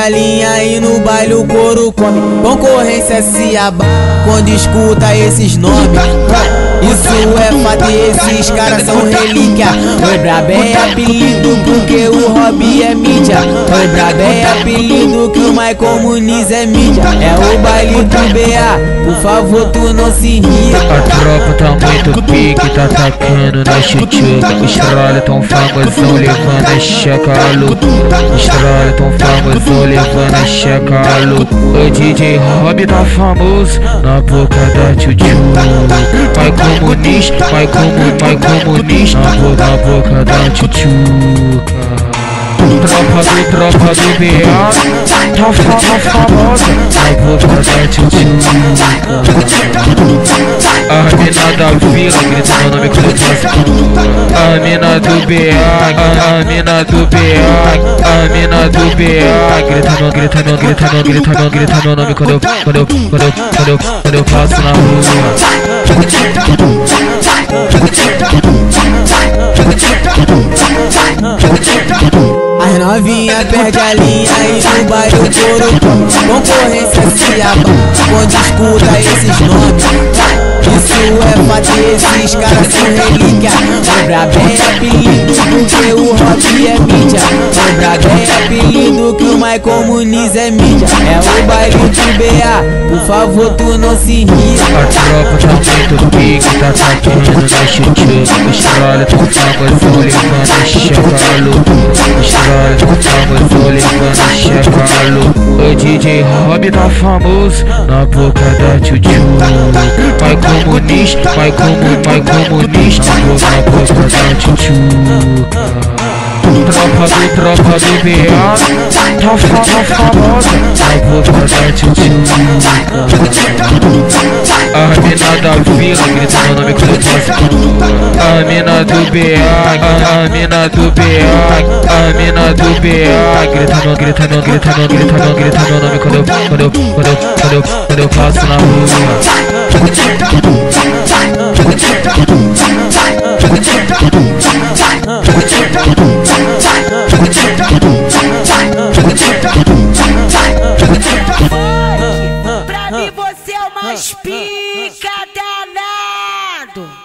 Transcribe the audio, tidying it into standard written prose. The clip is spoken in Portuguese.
a linha e no baile o couro come. Concorrência se abala quando escuta esses nomes. Isso é fato e esses caras são relíquia. Oi brabo é apelido porque o hobby é mídia. Oi brabo é apelido que o Michael Muniz é mídia. É o baile do BA, por favor tu não se ria. A tropa tá muito pique, tá atacando na chuchuca. Os trolls tão famosão levando a checa a loucura. Os trolls tão famosão levando a checa a loucura. O DJ Hobby tá famoso na boca da tchutchu. Michael Muniz, Michael Muniz na boca da tchutchuca. Tropa do BA tá famosa na boca da tchutchuca. A mina da vila grita meu nome quando eu passo. A mina do BA, a mina do BA, a mina do BA grita meu nome quando eu passo na rua. As novinha perde a linha e no baile o couro come. Concorrência se abala quando escuta esses nomes. Isso é fato e esses caras são relíquia. O brabo é apelido porque o hobby é mídia. O brabo é apelido que o Michael Muniz é mídia. É o baile do BA, por favor tu não se ria. A tropa tá muito pique, tá atacando na chuchuca. Os trolls tão famosão levando a checa a loucura. Os trolls tão famosão levando a checa a loucura. O DJ Hobby tá famoso na boca da tchutchuca. Michael Muniz, Michael Muniz na boca da tchutchuca. Tropa do BA tá famosa na boca da tchutchuca. A mina da vila grita meu nome quando eu passo. A mina do BA, a mina do BA, a mina do BA grita meu nome quando eu passo na rua. Pra mim você é o mais pica danado.